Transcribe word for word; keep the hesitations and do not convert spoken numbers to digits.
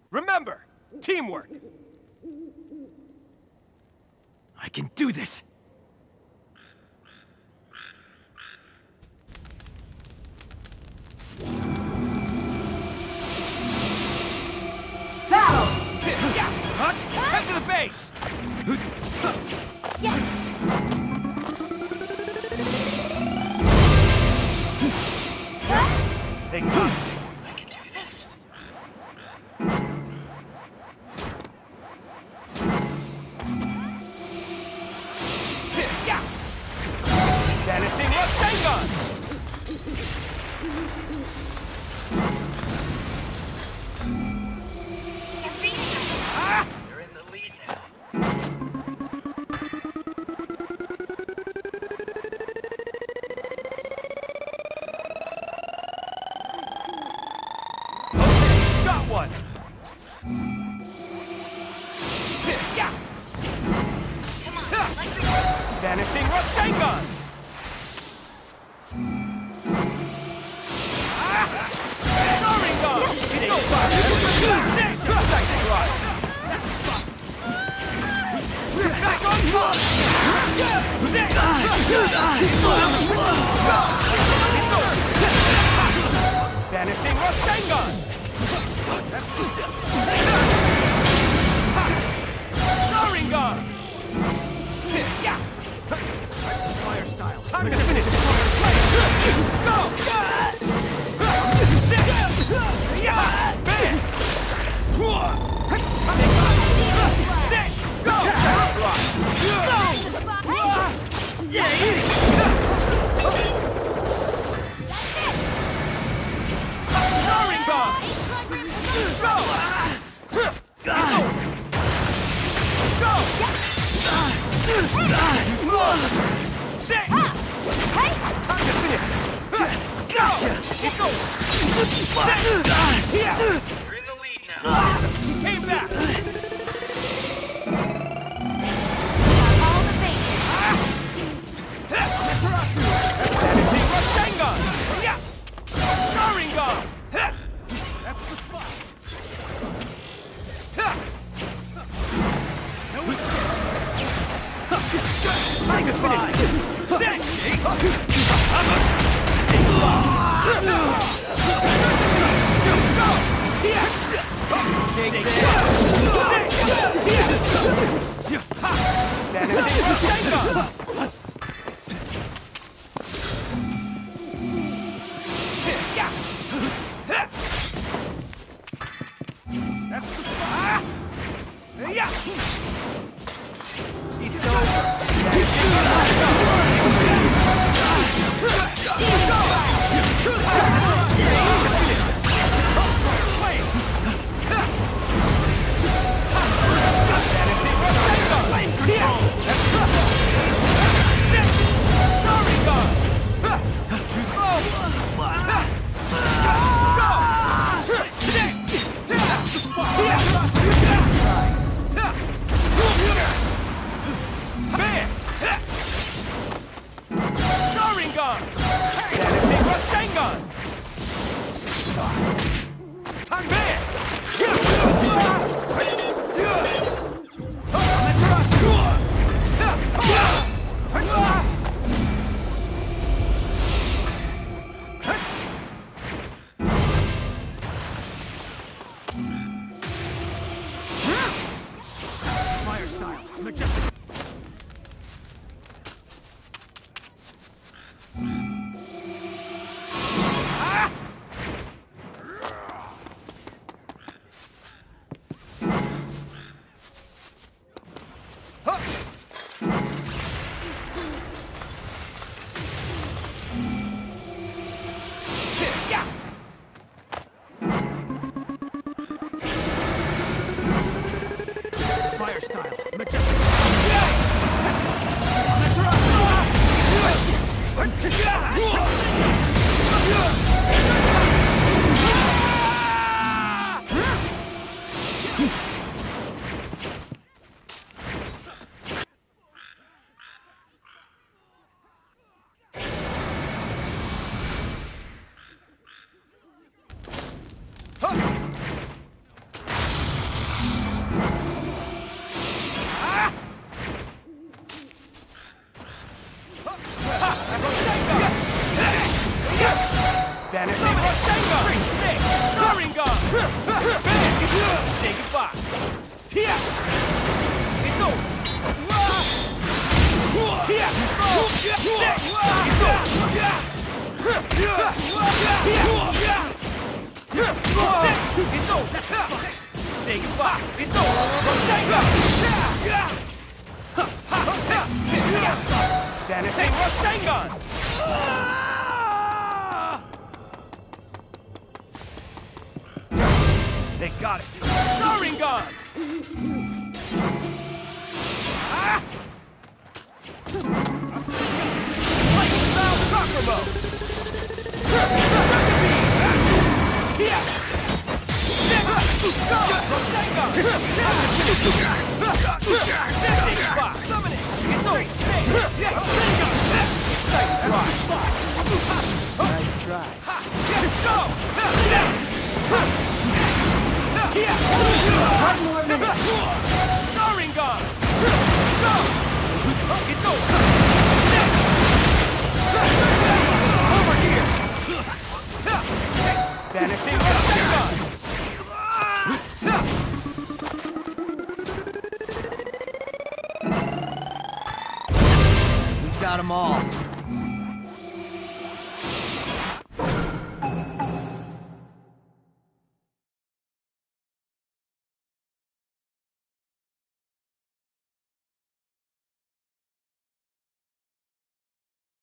Remember, teamwork. I can do this! Battle! Head to the base! Yes! They got it! I can do this. Vanishing Rasengan! You're in the lead now. Got one! Vanishing Rasengan! Sharingan! It's over! Nice try! Back on board! Vanishing Rasengan! Sharingan! Fire style. Time to finish this. Go! Sit! Bam! Sit! Go! Go! Yeah! Sharingan! Go! Go! Go! Sit! Hey! Time to finish this! Gotcha! It's over! Sit! Here! You're in the lead now. Awesome! Came back! All the bases! Amaterasu! Vanishing Rasengan! Yeah! Sharingan! That's the spot! Time to finish this! Sit! Take this! Vanishing Rasengan! That's the spot! Yeah! It's over! Say goodbye. Here. It's over. Here. It's over. Say goodbye. It's over. Vanishing Rasengan! They got it! Sharingan! Ah! Lightning style chakra mode! Here! Rasengan! Summoning! It's over! Stay!